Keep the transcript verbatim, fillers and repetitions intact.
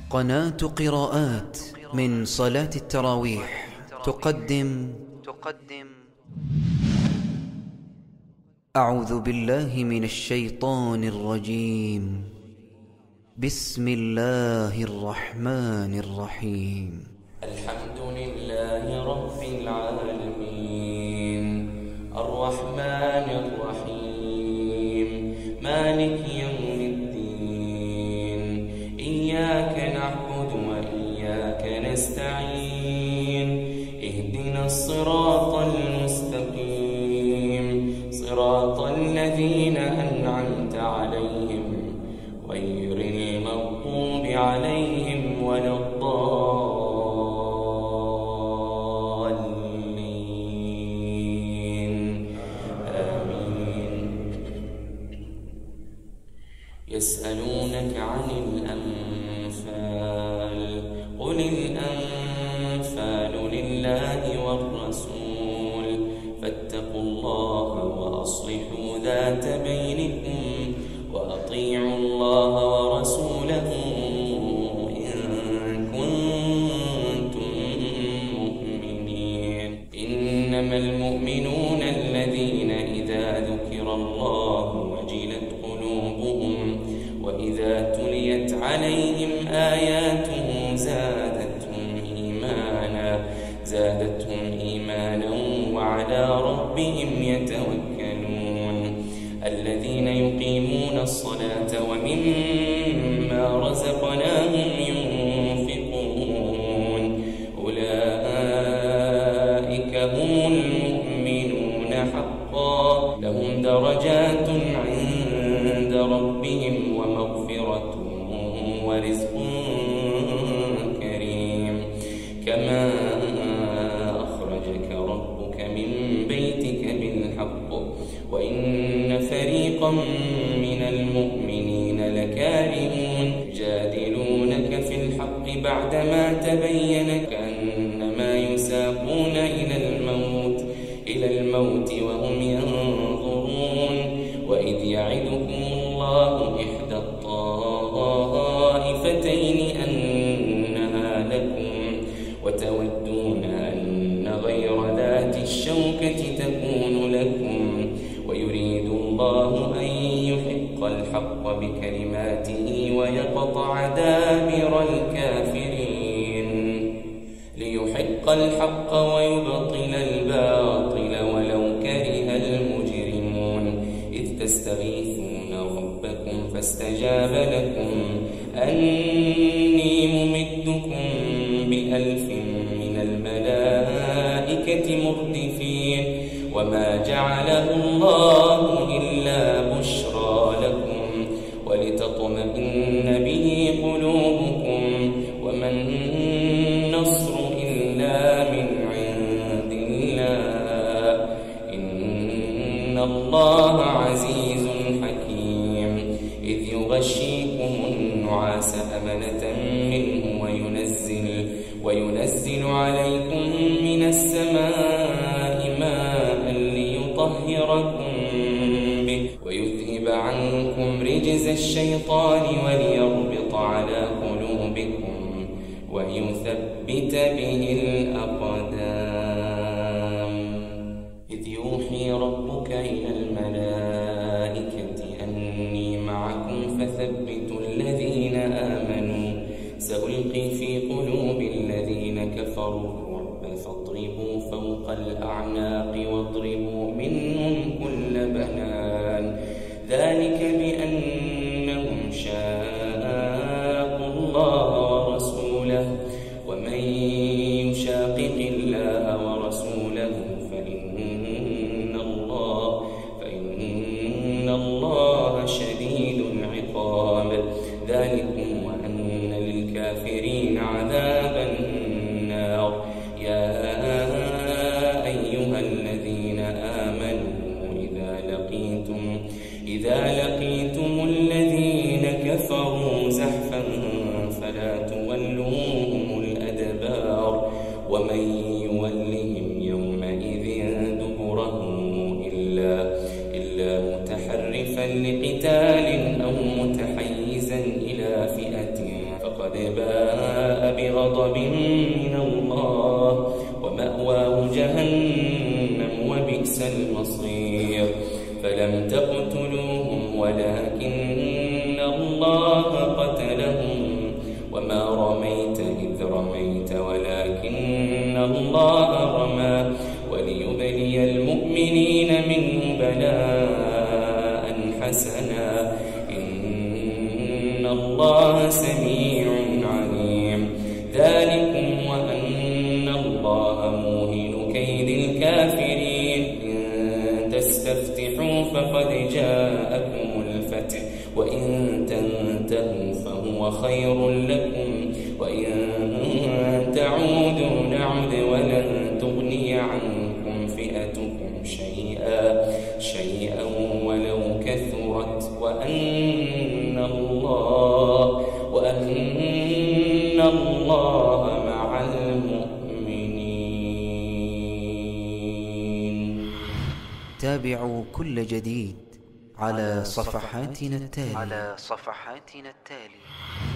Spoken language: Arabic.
قناة قراءات من صلاة التراويح تقدم تقدم أعوذ بالله من الشيطان الرجيم. بسم الله الرحمن الرحيم. الحمد لله رب العالمين الرحمن الرحيم مالك يوم الدين إياك نعبد وإياك نستعين اهدنا الصراط المستقيم صراط الذين أنعمت عليهم غير المغضوب عليهم ولا الضالين آمين. يسألونك عن الأنفال قل الأنفال لله والرسول فاتقوا الله وأصلحوا ذات بينكم وأطيعوا الله ورسوله إن كنتم مؤمنين. إنما المؤمنون الذين إذا ذكر الله وجلت قلوبهم وإذا تليت عليهم آياته زادتهم إيمانا زادتهم إيمانا وعلى ربهم يتوكلون. الذين يقيمون الصلاة ومما رزقناهم ينفقون أولئك هم المؤمنون حقا لهم درجات عند ربهم ومغفرة ورزق كريم. كما أخرجك ربك من بيتك بالحق وإن فريقا من المؤمنين لكارهون جادلونك في الحق بعدما تبين كأنما يساقون إلى الموت إلى الموت وهم ينظرون. وإذ يعدكم الله إحدى الطائفتين أنها لكم وتودون أن غير ذات الشوكة تكون لكم ويريد الله أن يحق الحق بكلماته ويقطع دابر الكافرين ليحق الحق ويبطل الباطل ولو كره المجرمون. إذ تستغيثون ربكم فاستجاب لكم أني ممدكم بألف من الملائكة مردفين وما جعله الله إلا بشرى لكم ولتطمئن به قلوبكم وما النصر إلا من عند الله إن الله عزيز حكيم. إذ يغشيكم النعاس أمنة منه وينزل وينزل عليكم من السماء ماء ليطهركم به ويذهب عنكم رجز الشيطان وليربط على قلوبكم ويثبت به الأقدام. إذ يوحي ربك إلى الملائكة أني معكم فثبتوا الذين آمنوا سألقي في قلوب الذين كفروا الرعب فاضربوا فوق الأعناق واضربوا منهم كل بنان ذلك بأنهم شاقوا الله ورسوله ومن يشاقق الله ورسوله فإن الله فإن الله شديد العقاب. ذلكم وأن للكافرين عذاب النار. يا أيها الذين آمنوا إذا لقيتم إذا لقيتم الذين كفروا زحفا فلا تولوهم الأدبار ومن يولهم يومئذ دبره إلا إلا متحرفا لقتال أو متحيزا إلى فئة باء بغضب من الله ومأواه جهنم وبئس المصير فلم تقتلوهم ولكن الله قتلهم وما رميت إذ رميت ولكن الله رمى وليبلي المؤمنين منه بلاء حسنا إن الله سميع عليم ذلكم وأن الله موهن كيد الكافرين إن تستفتحوا فقد جاءكم الفتح وإن تنتهوا فهو خير لكم وإن تعودوا نعد ولن تغني عنكم فئتكم شيئا شيئا ولو كثرت وأن الله وأن الله مع المؤمنين. تابعوا كل جديد على صفحاتنا التالية على صفحاتنا التالية